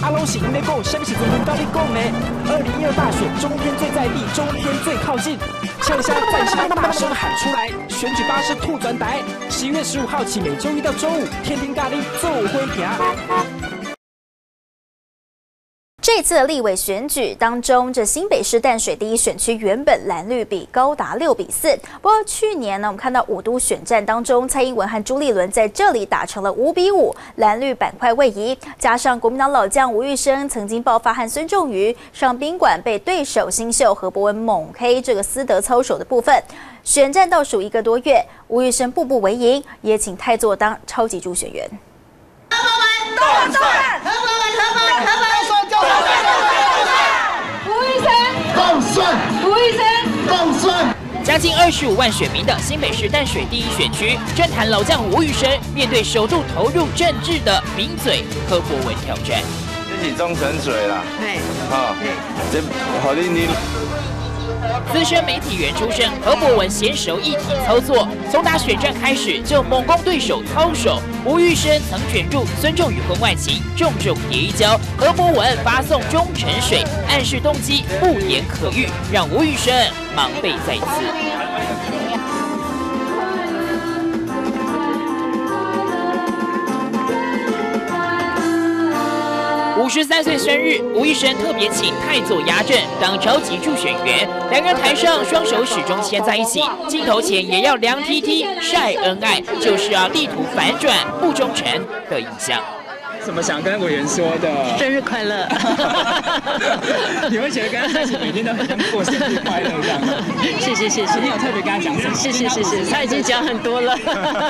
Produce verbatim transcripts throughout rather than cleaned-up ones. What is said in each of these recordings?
阿龙是因咧讲，什么时阵轮到你讲呢？二零一二大选，中天最在地，中天最靠近，呛虾暂时大声喊出来，选举巴士兔转台。十一月十五号起，每周一到周五，天天咖喱做灰评。 这次的立委选举当中，这新北市淡水第一选区原本蓝绿比高达六比四，不过去年呢，我们看到五都选战当中，蔡英文和朱立伦在这里打成了五比五，蓝绿板块位移，加上国民党老将吴育生曾经爆发和孙仲瑜上宾馆被对手新秀何博文猛黑这个私德操守的部分，选战倒数一个多月，吴育生步步为营，也请太座当超级助选员。 何博文动算，何博文何博文何博文。 动算， 吴育生动算。 将近二十五万选民的新北市淡水第一选区，政坛老将吴育生面对首度投入政治的名嘴何博文挑战。 这是中沉水啦， 嘿， 哈，这好你你。 资深媒体人出身，何博文娴熟议题操作，从打选战开始就猛攻对手操守。吴育生曾卷入孙仲瑜婚外情，重重跌一跤。何博文发送中沉水，暗示动机不言可喻，让吴育生忙备再次。五十三岁生日，吴育生特别请太座压阵当超级助选员，两人台上双手始终牵在一起，镜头前也要凉 T T 晒恩爱，就是要力图反转不忠诚的印象。 什么想跟委员说的？ 生日快乐！ 你会觉得跟他在一起每天都很像过生日快乐这样？ 谢谢谢谢， 你有特别跟他讲什么？ 谢谢谢谢，他已经讲很多了。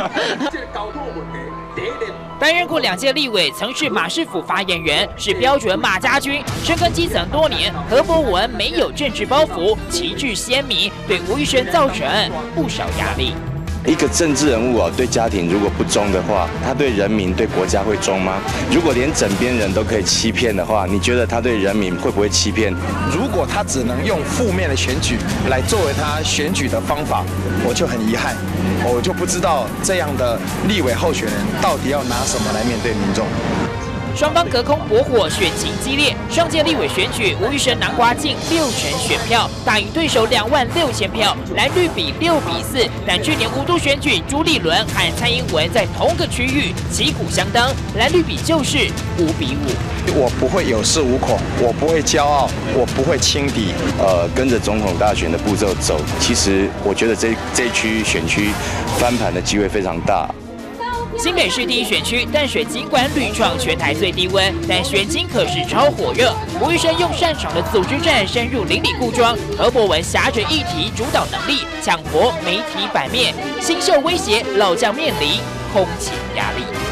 担任过两届立委，曾是马市府发言人，是标准马家军，深耕基层多年。何博文没有政治包袱，旗帜鲜明，对吴育生造成不少压力。 一个政治人物啊，对家庭如果不忠的话，他对人民、对国家会忠吗？如果连枕边人都可以欺骗的话，你觉得他对人民会不会欺骗？ 如果他只能用负面的选举来作为他选举的方法，我就很遗憾，我就不知道这样的立委候选人到底要拿什么来面对民众。 双方隔空搏火，选情激烈。上届立委选举，吴育生囊括近六成选票，大赢对手两万六千票，蓝绿比六比四。但去年五都选举，朱立伦和蔡英文在同个区域旗鼓相当，蓝绿比就是五比五。 我不会有恃无恐，我不会骄傲，我不会轻敌。 呃，跟着总统大选的步骤走，其实我觉得这这一区选区翻盘的机会非常大。 新北市第一选区淡水尽管屡创全台最低温，但选情可是超火热。吴育生用擅长的组织战深入邻里故庄，何博文挟着议题主导能力抢夺媒体版面，新秀威胁老将面临空前压力。